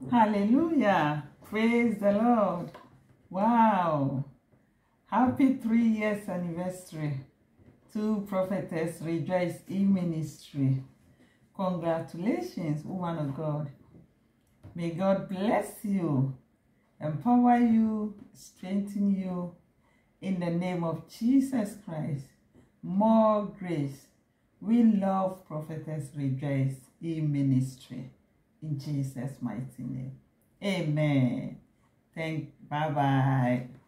Hallelujah. Praise the Lord. Wow. Happy 3 years anniversary to Prophetess Rejoice in Ministry. Congratulations, woman of God. May God bless you, empower you, strengthen you in the name of Jesus Christ. More grace. We love Prophetess Rejoice in Ministry. In Jesus' mighty name. Amen. Bye-bye.